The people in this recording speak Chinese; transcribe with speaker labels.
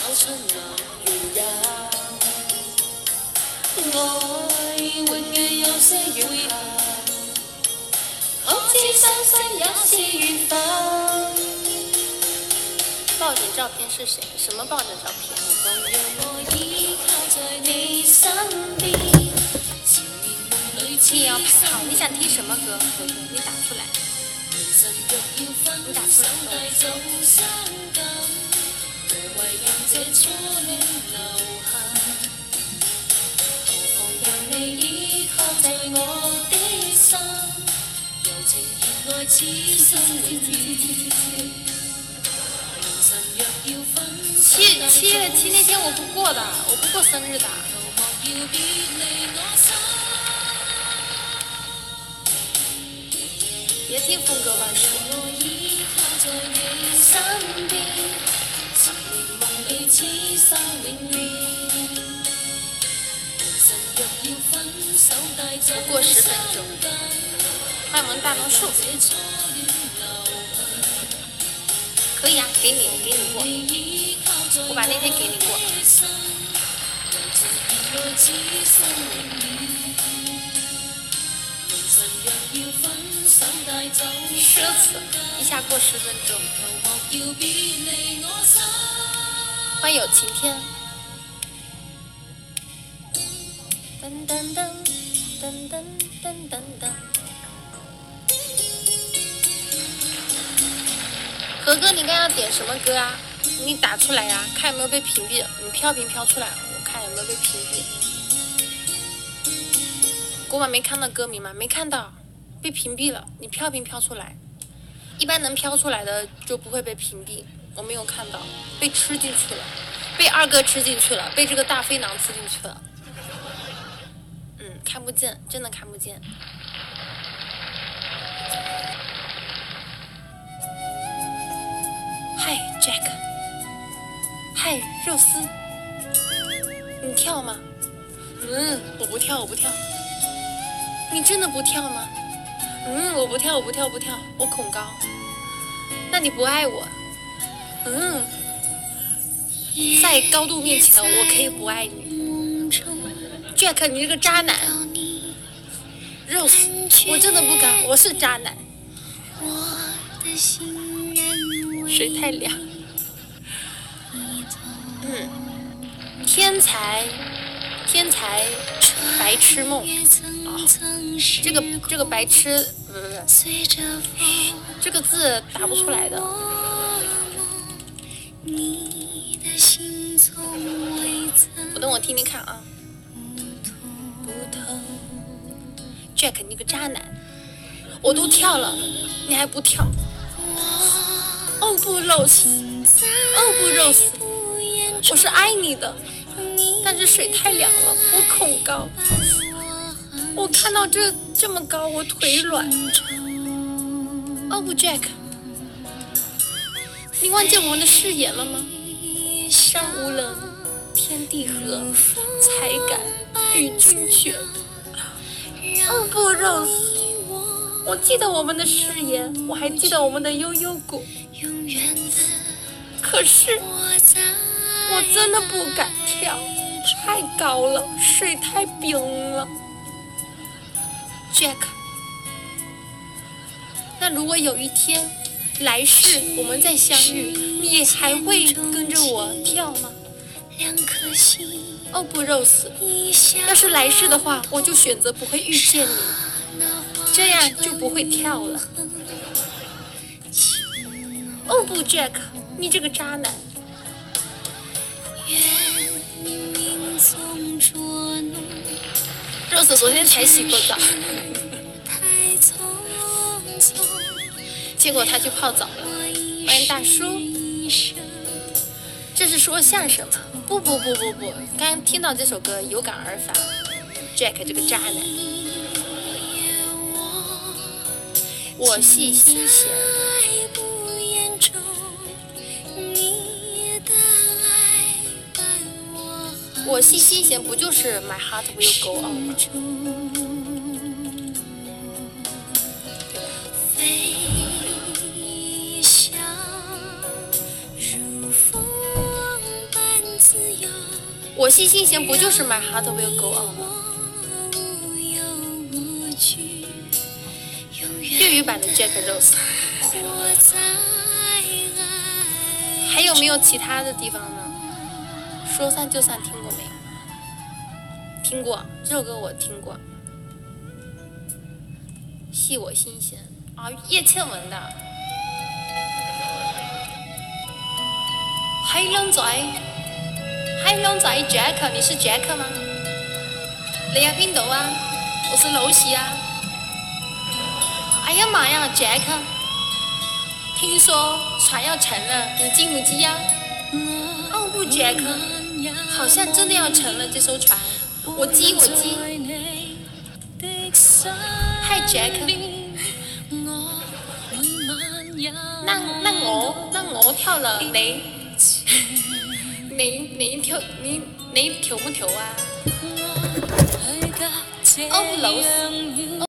Speaker 1: 出那耀耀。愛永遠有些餘下，好似傷心也是緣分。
Speaker 2: 抱枕照片是谁？什么抱枕照片？
Speaker 1: 放讓我依靠在你身邊，纏綿夢裏似
Speaker 2: 你也要排好，你想聽什麼歌？哥哥，你打出來。
Speaker 1: 凌晨若要分手帶走傷感，無謂讓這初戀留下，何妨讓你依靠在我的心，柔情熱愛此生永遠。
Speaker 2: 7月7那天我不過的，我不過生日的。別聽風格萬種。不過10分鐘。歡迎我們大榕樹。可以啊，給你過。我把那天給你過。奢侈，一下過10分鐘。歡迎有晴天。噔噔噔噔噔噔噔噔。何哥，你刚要點什麼歌啊？你打出來呀、啊，看有沒有被屏蔽。你飄屏飄出來，我看有沒有被屏蔽。國寶沒看到歌名嗎？沒看到，被屏蔽了。你飄屏飄出來，一般能飄出來的就不會被屏蔽。我沒有看到，被吃進去了，被二哥吃進去了，被這個大飛囊吃進去了。看不見，真的看不見。嗨 ，Jack。嗨，肉丝，你跳嗎？我不跳，我不跳。你真的不跳嗎？我不跳，我不跳，不跳，我恐高。那你不愛我？在高度面前，我可以不愛你。Jack， 你這個渣男。Rose， 我真的不敢，我是渣男。水太涼。天才白痴夢。這個白痴不，這個字打不出來的。等我聽聽看啊。Jack， 你個渣男，我都跳了，你還不跳？哦不 ，Rose， 哦不 ，Rose， 我是愛你的，但是水太涼了，我恐高。我看到這麼高，我腿軟。哦不 ，Jack， 你忘記我們的誓言了嗎？山無棱，天地合，才敢與君絕。哦不 ，Rose， 我記得我們的誓言，我還記得我們的悠悠谷。可是我真的不敢跳，太高了，水太冰了。Jack， 那如果有一天來世我們再相遇，你也還會跟着我跳嗎？哦不 ，Rose， 要是來世的話，我就選擇不會遇見你，這樣就不會跳了。哦不 ，Jack， 你這個渣男。Rose 昨天才洗過澡，結果他去泡澡了。歡迎大叔。這是說相聲嗎？不，剛剛聽到這首歌有感而發。Jack 這個渣男，我係新鮮。我係新鮮不就是 My Heart Will Go On 嗎？ 我系新弦不就是 My Heart Will Go On 吗？粤语版的 Jack Rose。还有没有其他的地方呢？说散就散听过没有？听过，这首歌我听过。系我心弦啊，叶倩文的。黑龙仔 Jack， 你是 Jack 吗？你喺邊度啊？我是樓西啊。哎呀媽呀 ，Jack， 聽說船要沉了，你知唔知呀？哦不 ，Jack， 好像真的要沉了這艘船。我知。Hi Jack， 那我跳了，你跳唔跳啊？哦不，樓。